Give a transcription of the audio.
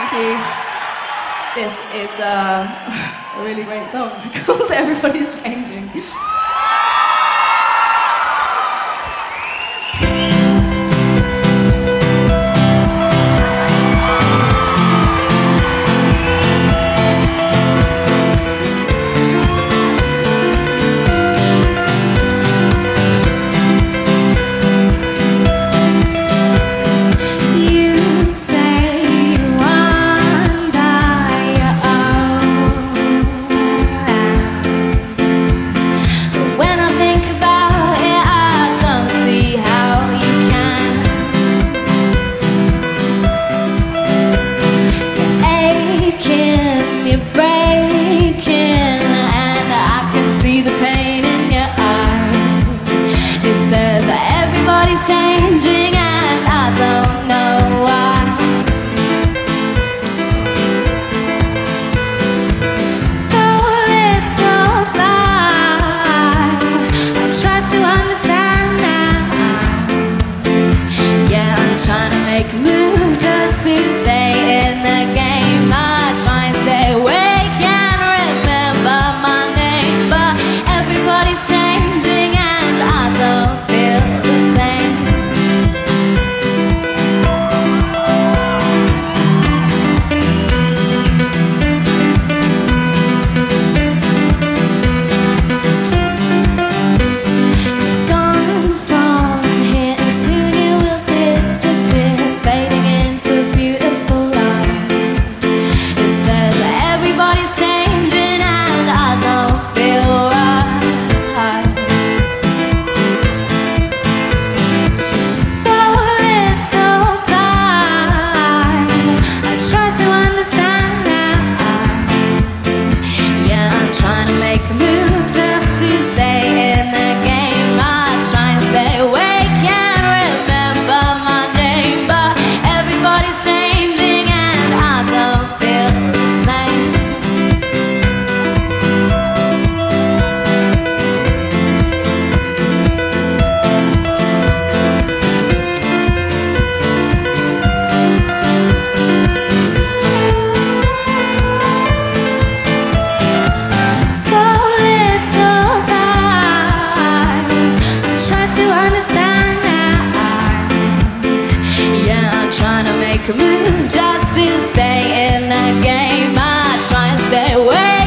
Thank you. This is a really great song called Everybody's Changing. Changing and I don't know why. So little time, I try to understand now. Yeah, I'm trying to make a move just to stay in the game. I try and stay awake and remember my name, but everybody's changing and I don't feel the same. Make a move just to stay in the game. I try and stay away.